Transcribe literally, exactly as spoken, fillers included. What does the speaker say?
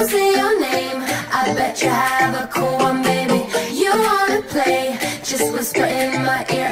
don't say your name, I bet you have a cool one, baby. You wanna play, just whisper in my ear.